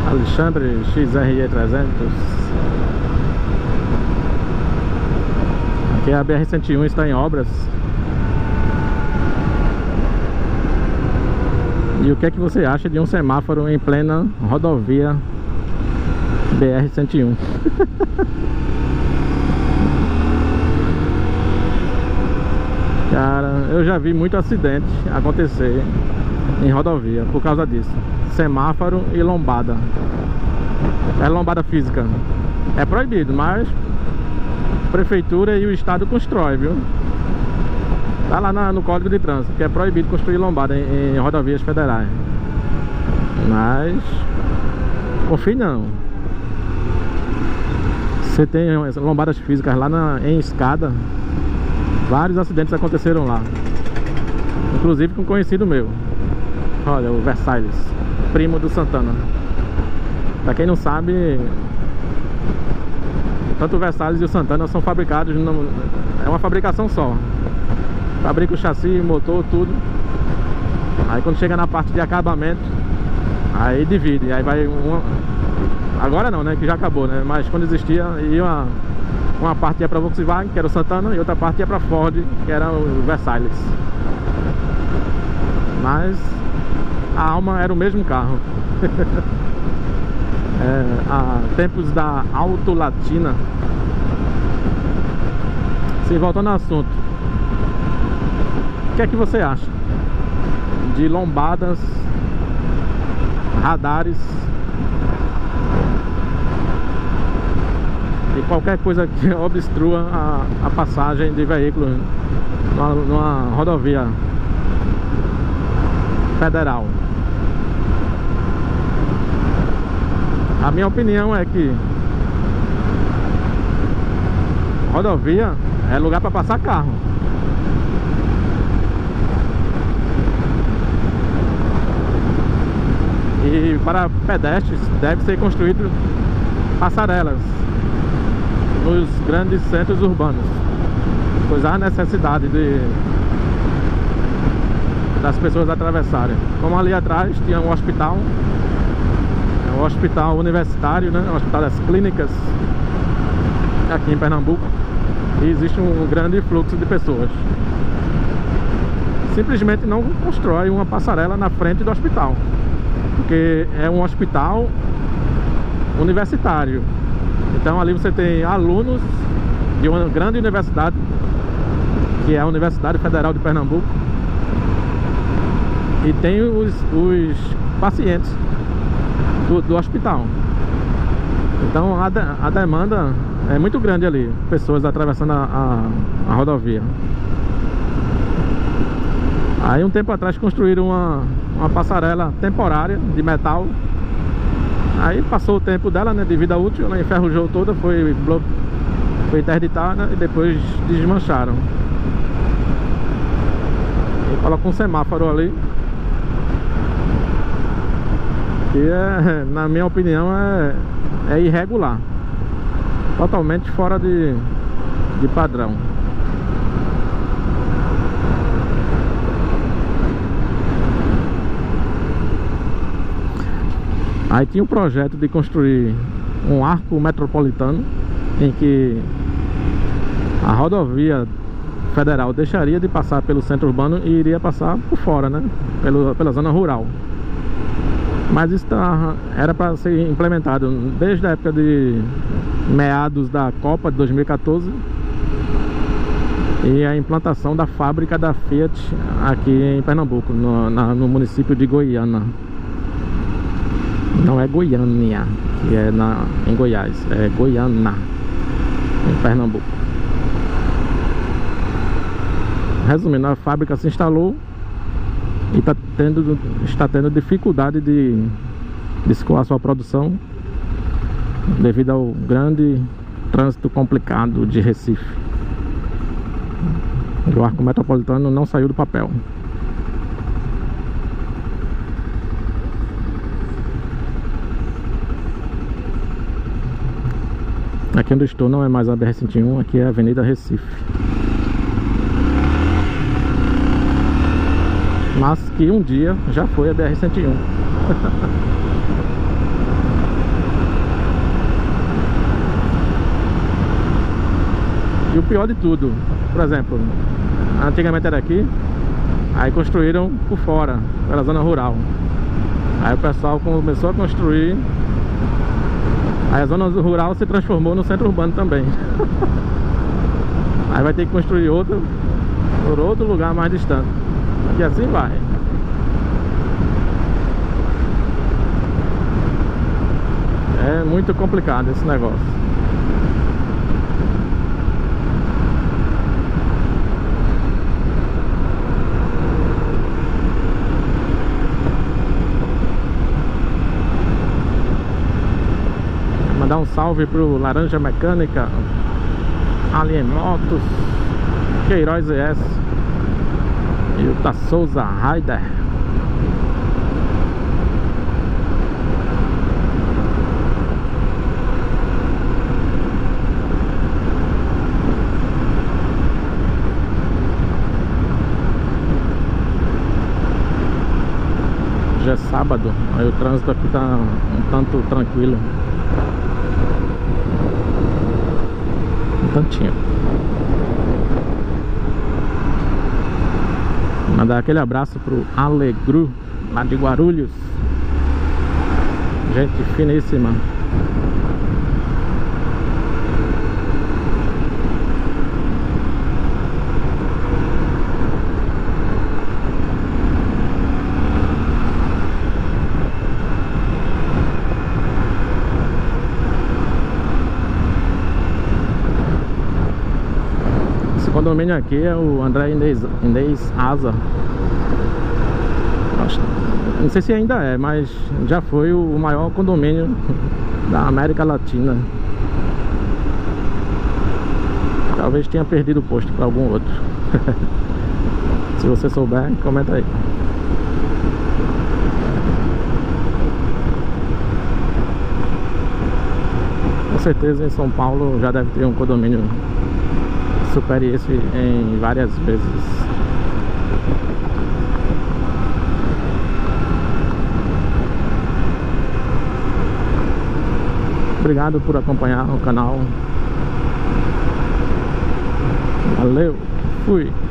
Alexandre XRE 300. Aqui a BR-101 está em obras. E o que é que você acha de um semáforo em plena rodovia BR-101? Cara, eu já vi muito acidente acontecer em rodovia por causa disso. Semáforo e lombada. É lombada física. É proibido, mas a prefeitura e o estado constrói, viu? Tá lá no Código de Trânsito que é proibido construir lombada em rodovias federais. Mas confie não. Você tem lombadas físicas lá em escada. Vários acidentes aconteceram lá. Inclusive com um conhecido meu. Olha, o Versalhes, primo do Santana. Pra quem não sabe, tanto o Versalhes e o Santana são fabricados é uma fabricação só. Fabrica o chassi, motor, tudo. Aí quando chega na parte de acabamento, aí divide. Aí vai uma... Agora não, né? Que já acabou, né? Mas quando existia, ia uma parte ia pra Volkswagen, que era o Santana, e outra parte ia pra Ford, que era o Versalhes. Mas a alma era o mesmo carro. Há tempos da Auto Latina. Se voltando ao assunto, o que é que você acha de lombadas, radares e qualquer coisa que obstrua a passagem de veículos numa rodovia federal? A minha opinião é que rodovia é lugar para passar carro. E para pedestres deve ser construído passarelas nos grandes centros urbanos, pois há necessidade das pessoas atravessarem. Como ali atrás tinha um hospital, um hospital universitário, né? Um hospital das clínicas aqui em Pernambuco, e existe um grande fluxo de pessoas. Simplesmente não constrói uma passarela na frente do hospital, porque é um hospital universitário. Então ali você tem alunos de uma grande universidade, que é a Universidade Federal de Pernambuco, e tem os pacientes do hospital. Então a demanda é muito grande ali, pessoas atravessando a rodovia. Aí um tempo atrás construíram uma passarela temporária de metal. Aí passou o tempo dela, né, de vida útil, ela enferrujou toda, foi interditada, e depois desmancharam. E colocou um semáforo ali, que na minha opinião é irregular, totalmente fora de padrão. Aí tinha um projeto de construir um arco metropolitano, em que a rodovia federal deixaria de passar pelo centro urbano e iria passar por fora, né? Pela zona rural. Mas isso era para ser implementado desde a época de meados da Copa de 2014, e a implantação da fábrica da Fiat aqui em Pernambuco, no município de Goiânia. Não é Goiânia, que é em Goiás, é Goiânia, em Pernambuco. Resumindo, a fábrica se instalou e está tendo dificuldade de escoar sua produção devido ao grande trânsito complicado de Recife. O arco metropolitano não saiu do papel. Aqui onde eu estou não é mais a BR-101, aqui é a Avenida Recife. Mas que um dia já foi a BR-101. E o pior de tudo, por exemplo, antigamente era aqui, aí construíram por fora, pela zona rural. Aí o pessoal começou a construir, aí a zona rural se transformou no centro urbano também. Aí vai ter que construir outro, por outro lugar mais distante. E assim vai. É muito complicado esse negócio. Mandar um salve pro Laranja Mecânica, Alien Motos, Queiroz ES e o da Souza Raider. Já é sábado, aí o trânsito aqui tá um tanto tranquilo. Um tantinho. Mandar aquele abraço pro Alegru, lá de Guarulhos. Gente finíssima. Esse condomínio aqui é o André Inês Asa. Não sei se ainda é, mas já foi o maior condomínio da América Latina. Talvez tenha perdido o posto para algum outro. Se você souber, comenta aí. Com certeza em São Paulo já deve ter um condomínio que supere esse em várias vezes. Obrigado por acompanhar o canal. Valeu, fui.